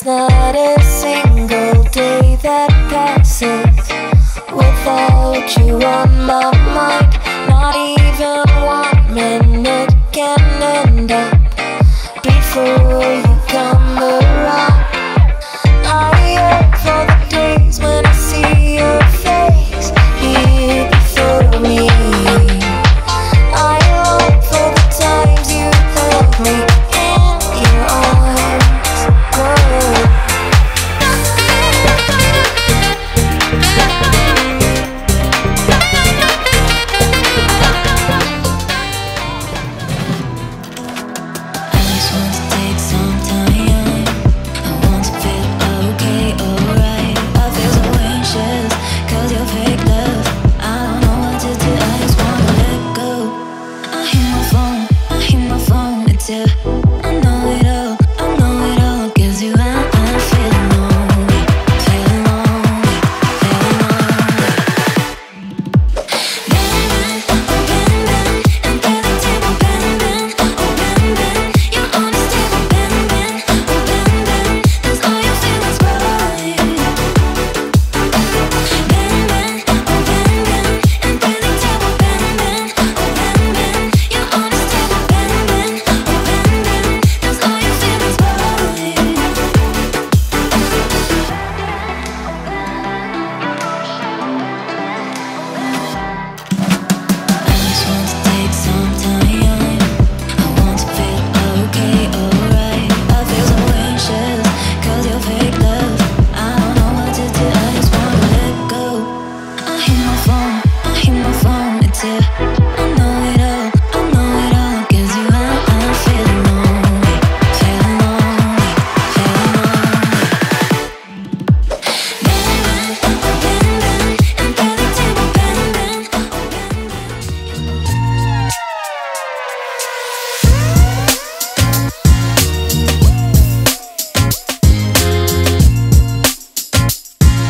There's not a single day that passes without you on my mind. Not even 1 minute can end up before you come around. I yearn for the days when I see your face here before me. I long for the times you held me in your arms. Whoa.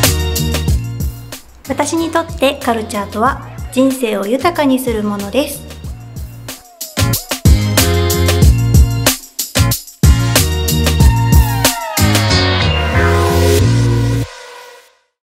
私にとってカルチャーとは人生を豊かにするものです。